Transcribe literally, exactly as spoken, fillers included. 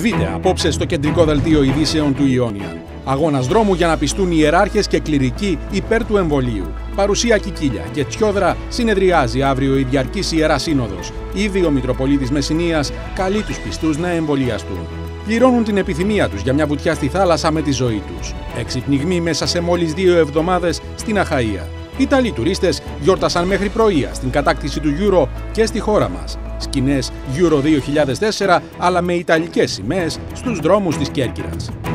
Δείτε απόψε στο κεντρικό δελτίο ειδήσεων του Ιόνιαν. Αγώνας δρόμου για να πιστούν οι ιεράρχες και κληρικοί υπέρ του εμβολίου. Παρουσία Κικίλια και Τσιόδρα συνεδριάζει αύριο η Διαρκής Ιερά Σύνοδος. Ήδη ο Μητροπολίτης Μεσσηνίας καλεί τους πιστούς να εμβολιαστούν. Πληρώνουν την επιθυμία τους για μια βουτιά στη θάλασσα με τη ζωή τους. Εξυπνιγμοί μέσα σε μόλις δύο εβδομάδες στην Αχαΐα. Ιταλοί τουρίστες γιόρτασαν μέχρι πρωία στην κατάκτηση του Euro και στη χώρα μας. Σκηνές Euro δύο χιλιάδες τέσσερα αλλά με ιταλικές σημαίες στους δρόμους της Κέρκυρας.